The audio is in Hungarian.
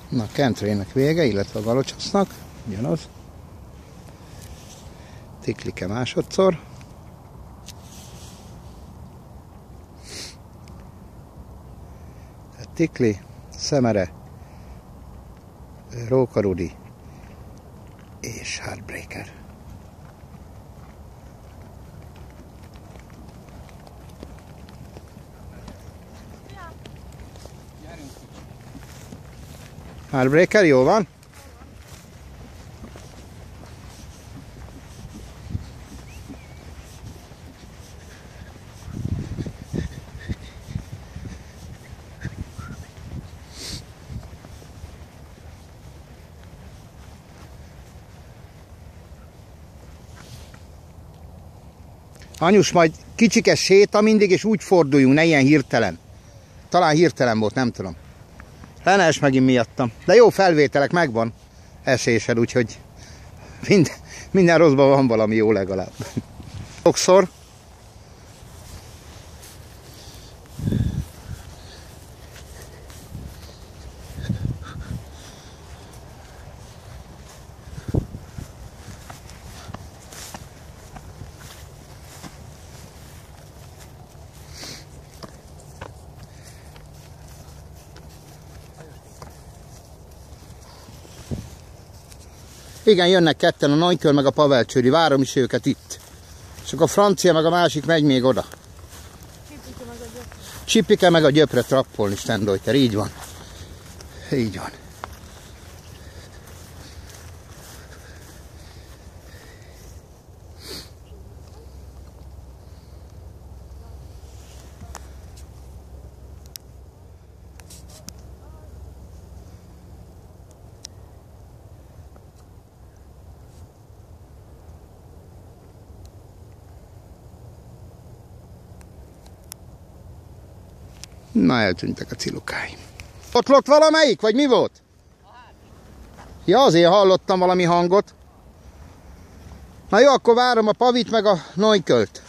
Na, Kentrének vége, illetve a Galocsasznak, ugyanaz. Tiklike másodszor. Tehát Tikli, Szemere, Róka Rudi és Heartbreaker. Heartbreaker, jó van? Anyus, majd kicsikes séta mindig, és úgy forduljunk, ne ilyen hirtelen. Talán hirtelen volt, nem tudom. Le ne esd megint miattam. De jó felvételek, megvan esésed, úgyhogy minden rosszban van valami jó legalább. Sokszor. Igen, jönnek ketten, a Nagykör meg a Pavelcsőri, várom is őket itt. És akkor a francia meg a másik megy még oda. Csipike meg a Gyöpre trappolni, Stendojter, így van. Így van. Na, eltűntek a cilukáim. Ott lott valamelyik, vagy mi volt? Ja, azért hallottam valami hangot. Na jó, akkor várom a Pavit meg a Nagykölt.